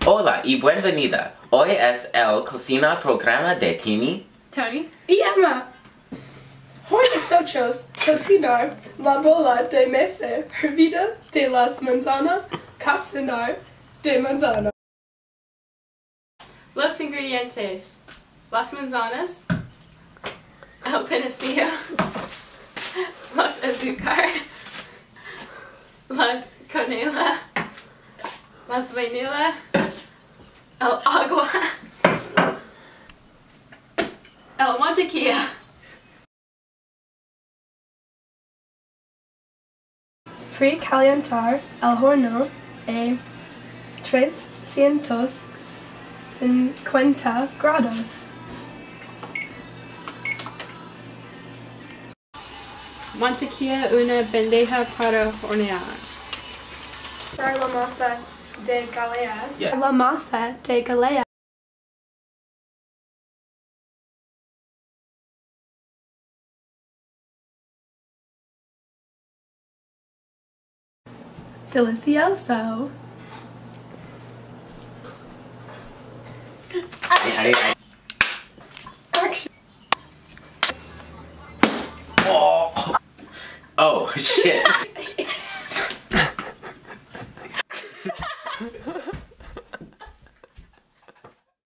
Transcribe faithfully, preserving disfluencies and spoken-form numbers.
Hola y bienvenida. Hoy es el cocina programa de Timmy, Tony y Emma. Hoy nosotros cocinar la bola de mesa hervida de las manzanas, cocinar de manzana. Los ingredientes: las manzanas, el panecillo, los azúcar, las canela, las vainilla, el agua, el mantequilla. Precalentar el horno a trescientos cincuenta grados. Mantequilla, una bandeja para hornear. Para la masa de galea. Yeah. La masa de galea. Delicioso. Action. Action. Oh, oh shit.